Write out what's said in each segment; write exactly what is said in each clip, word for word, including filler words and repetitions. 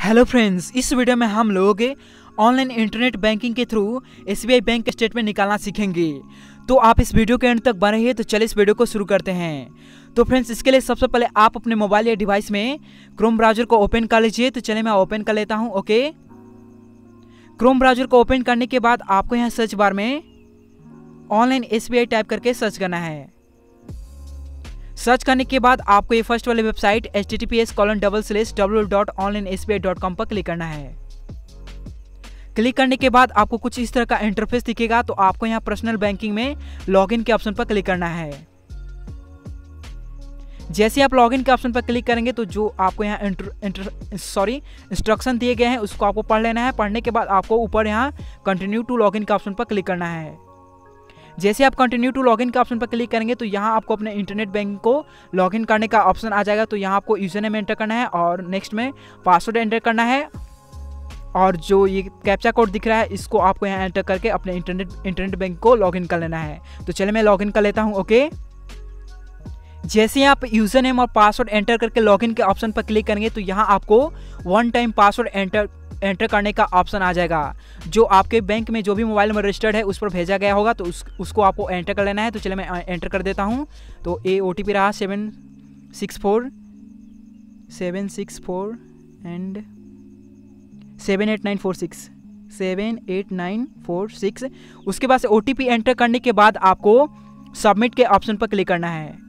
Hello friends, इस video में हम लोग ऑनलाइन इंटरनेट बैंकिंग के थ्रू एसबीआई बैंक स्टेटमेंट निकालना सीखेंगे। तो आप इस वीडियो के अंत तक बने रहिए। तो चलिए इस वीडियो को शुरू करते हैं। तो फ्रेंड्स, इसके लिए सबसे पहले आप अपने मोबाइल या डिवाइस में क्रोम ब्राउजर को ओपन कर लीजिए। तो चलिए मैं ओपन कर लेता हूं। ओके, क्रोम ब्राउजर को ओपन करने के बाद आपको यहाँ सर्च बार में ऑनलाइन एसबीआई टाइप करके सर्च करना है। सर्च करने के बाद आपको ये फर्स्ट वाली website H T T P S colon double slash W dot online S B I dot com पर क्लिक करना है। क्लिक करने के बाद आपको कुछ इस तरह का इंटरफेस दिखेगा। तो आपको यहाँ पर्सनल बैंकिंग में लॉगिन के ऑप्शन पर क्लिक करना है। जैसे आप लॉगिन के ऑप्शन पर क्लिक करेंगे तो जो आपको यहाँ इंटर, इंटर सॉरी इंस्ट्रक्शन दिए गए हैं उसको आपको पढ़ लेना है। पढ़ने के बाद आपको ऊपर यहाँ कंटिन्यू टू लॉगिन के ऑप्शन पर क्लिक करना है। जैसे आप कंटिन्यू टू लॉगिन के ऑप्शन पर क्लिक करेंगे तो यहाँ आपको अपने इंटरनेट बैंक को लॉगिन करने का ऑप्शन आ जाएगा। तो यहाँ आपको यूजर नेम एंटर करना है और नेक्स्ट में पासवर्ड एंटर करना है। और जो ये कैप्चा कोड दिख रहा है इसको आपको यहाँ एंटर करके अपने इंटरनेट इंटरनेट बैंक को लॉगिन कर लेना है। तो चलिए मैं लॉगिन कर लेता हूँ। ओके, जैसे आप यूजर नेम और पासवर्ड एंटर करके लॉगिन के ऑप्शन पर क्लिक करेंगे तो यहाँ आपको one time password enter enter करने का ऑप्शन आ जाएगा। जो आपके बैंक में जो भी मोबाइल में रजिस्टर्ड है उस पर भेजा गया होगा तो उस उसको आपको एंटर कर लेना है। तो चलिए मैं एंटर कर देता हूँ। तो ये ओ टी पी रहा seven six four seven six four and seven eight nine four six seven eight nine four six. उसके बाद से ओ टी पी एंटर करने के बाद आपको सबमिट के ऑप्शन पर क्लिक करना है।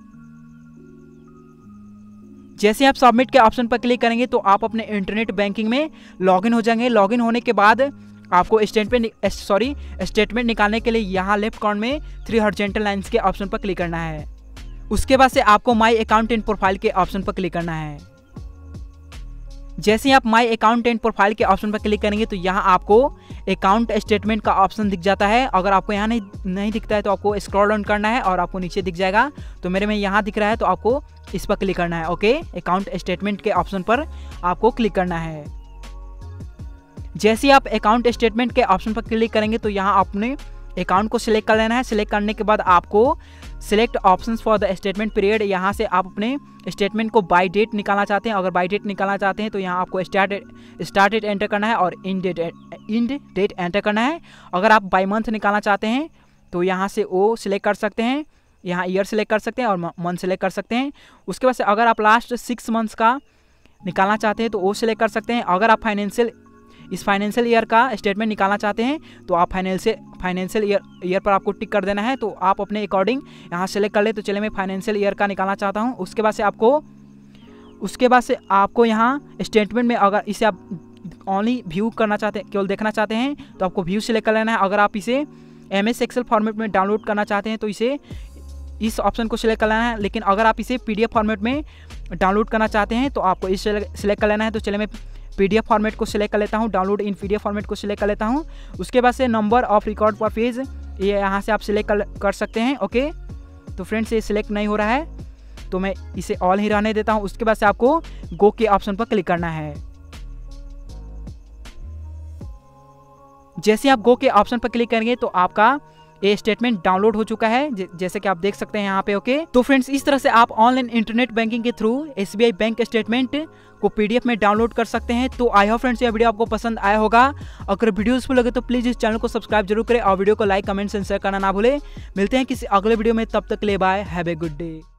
जैसे आप सबमिट के ऑप्शन पर क्लिक करेंगे तो आप अपने इंटरनेट बैंकिंग में लॉगिन हो जाएंगे। लॉगिन होने के बाद आपको स्टेटमेंट सॉरी स्टेटमेंट निकालने के लिए यहाँ लेफ्ट कॉर्नर में थ्री हॉरिजॉन्टल लाइंस के ऑप्शन पर क्लिक करना है। उसके बाद से आपको माई अकाउंट एंड प्रोफाइल के ऑप्शन पर क्लिक करना है। जैसे ही आप माई अकाउंट एंड प्रोफाइल के ऑप्शन पर क्लिक करेंगे तो यहाँ आपको अकाउंट स्टेटमेंट का ऑप्शन दिख जाता है। अगर आपको यहाँ नहीं नहीं दिखता है तो आपको स्क्रॉल डाउन करना है और आपको नीचे दिख जाएगा। तो मेरे में यहाँ दिख रहा है तो आपको इस पर क्लिक करना है। ओके, अकाउंट स्टेटमेंट के ऑप्शन पर आपको क्लिक करना है। जैसे ही आप अकाउंट स्टेटमेंट के ऑप्शन पर क्लिक करेंगे तो यहाँ अपने अकाउंट को सिलेक्ट कर लेना है। सिलेक्ट करने के बाद आपको select options for the statement period, यहाँ से आप अपने स्टेटमेंट को बाय डेट निकालना चाहते हैं। अगर बाय डेट निकालना चाहते हैं तो यहाँ आपको स्टार्ट स्टार्ट डेट एंटर करना है और in date end date enter करना है। अगर आप बाय मंथ निकालना चाहते हैं तो यहाँ से वो सिलेक्ट कर सकते हैं। यहाँ ईयर सिलेक्ट कर सकते हैं और मंथ सिलेक्ट कर सकते हैं। उसके बाद से अगर आप लास्ट सिक्स मंथ्स का निकालना चाहते हैं तो वो सिलेक्ट कर सकते हैं। अगर आप फाइनेंशियल इस फाइनेंशियल ईयर का स्टेटमेंट निकालना चाहते हैं तो आप फाइनेंशियल फाइनेंशियल ईयर ईयर पर आपको टिक कर देना है। तो आप अपने अकॉर्डिंग यहाँ सेलेक्ट कर ले। तो चलिए मैं फाइनेंशियल ईयर का निकालना चाहता हूँ। उसके बाद से आपको उसके बाद से आपको यहाँ स्टेटमेंट में अगर इसे आप ओनली व्यू करना चाहते हैं, केवल देखना चाहते हैं तो आपको व्यू सेलेक्ट कर लेना है। अगर आप इसे एम एस एक्सेल फॉर्मेट में डाउनलोड करना चाहते हैं तो इसे इस ऑप्शन को सिलेक्ट कर लेना है। लेकिन अगर आप इसे पी डी एफ फॉर्मेट में डाउनलोड करना चाहते हैं तो आपको इसे सिलेक्ट कर लेना है। तो चलिए मैं पीडीएफ फॉर्मेट को सिलेक्ट कर लेता हूँ। डाउनलोड इन पीडीएफ फॉर्मेट को सिलेक्ट कर लेता हूँ। उसके बाद से नंबर ऑफ रिकॉर्ड पर पेज ये यहाँ से आप सिलेक्ट कर, कर सकते हैं। ओके, तो फ्रेंड्स ये सिलेक्ट नहीं हो रहा है तो मैं इसे ऑल ही रहने देता हूँ। उसके बाद से आपको गो के ऑप्शन पर क्लिक करना है। जैसे आप गो के ऑप्शन पर क्लिक करेंगे तो आपका ये स्टेटमेंट डाउनलोड हो चुका है, जैसे कि आप देख सकते हैं यहाँ पे। ओके, तो फ्रेंड्स इस तरह से आप ऑनलाइन इंटरनेट बैंकिंग के थ्रू एसबीआई बैंक स्टेटमेंट को पीडीएफ में डाउनलोड कर सकते हैं। तो आई होप फ्रेंड्स ये वीडियो आपको पसंद आया होगा। अगर वीडियो यूजफुल लगे तो प्लीज इस चैनल को सब्सक्राइब जरूर करें और वीडियो को लाइक कमेंट एंड शेयर करना ना भूलें। मिलते हैं किसी अगले वीडियो में, तब तक के लिए bye, have a good day.